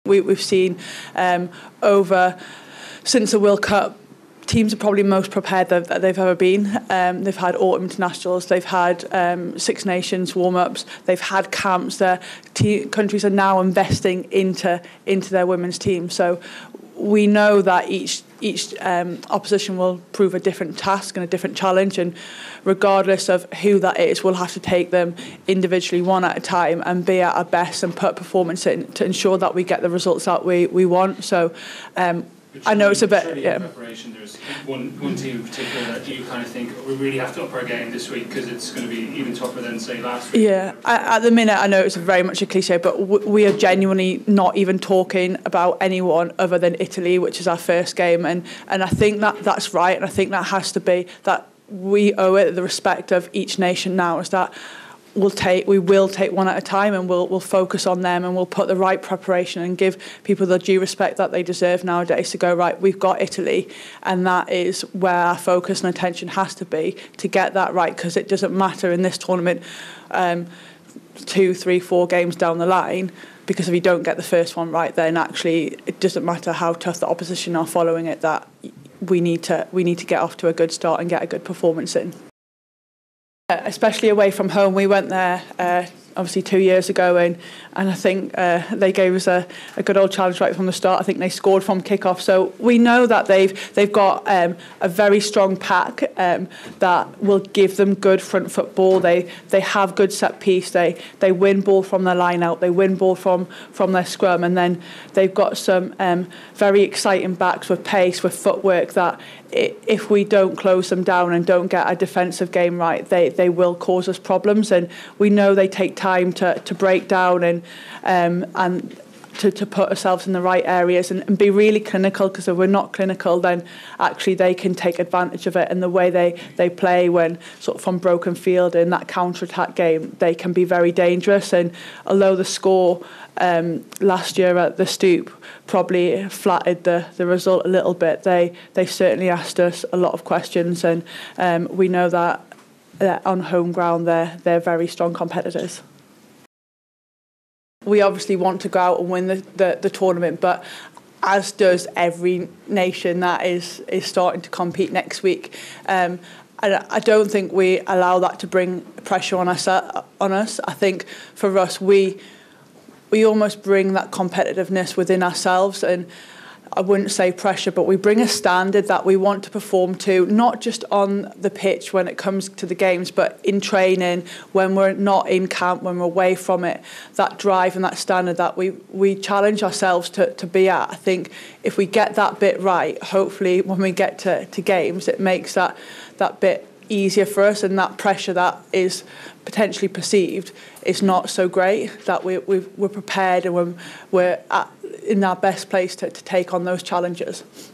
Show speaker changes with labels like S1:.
S1: We've seen since the World Cup, teams are probably most prepared that they've ever been. They've had autumn internationals, they've had Six Nations warm-ups, they've had camps. Countries are now investing into their women's team. So we know that each opposition will prove a different task and a different challenge, and regardless of who that is, we'll have to take them individually one at a time and be at our best and put performance in to ensure that we get the results that we want. So I know it's a bit. Yeah.
S2: Preparation, there's one team in particular that you kind of think we really have to up our game this week because it's going to be even tougher than say last week.
S1: Yeah, at the minute I know it's very much a cliche, but we are genuinely not even talking about anyone other than Italy, which is our first game, and I think that's right, and I think that has to be that we owe it the respect of each nation now is that. We will take one at a time, and we'll focus on them, and we'll put the right preparation and give people the due respect that they deserve nowadays to go, right, we've got Italy, and that is where our focus and attention has to be to get that right, because it doesn't matter in this tournament 2, 3, 4 games down the line, because if you don't get the first one right, then actually it doesn't matter how tough the opposition are following it, that we need to get off to a good start and get a good performance in. Especially away from home. We went there obviously 2 years ago, and I think they gave us a good old challenge right from the start. I think they scored from kick-off, so we know that they've got a very strong pack that will give them good front football. They have good set piece. They win ball from their line out. They win ball from their scrum, and then they've got some very exciting backs with pace, with footwork that. If we don't close them down and don't get a defensive game right, they will cause us problems. And we know they take time to break down and to put ourselves in the right areas and be really clinical, because if we're not clinical, then actually they can take advantage of it. And the way they play when sort of from broken field in that counter-attack game, they can be very dangerous. And although the score last year at the Stoop probably flattered the result a little bit, they certainly asked us a lot of questions, and we know that on home ground they're very strong competitors. We obviously want to go out and win the tournament, but as does every nation that is starting to compete next week. I don't think we allow that to bring pressure on us. I think for us, we almost bring that competitiveness within ourselves, and I wouldn't say pressure, but we bring a standard that we want to perform to, not just on the pitch when it comes to the games, but in training, when we're not in camp, when we're away from it, that drive and that standard that we challenge ourselves to be at. I think if we get that bit right, hopefully when we get to games, it makes that bit easier for us, and that pressure that is potentially perceived is not so great, that we're prepared and we're in our best place to take on those challenges.